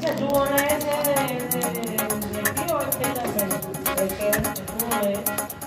El tubo ese de tío, el que también. El que tubo de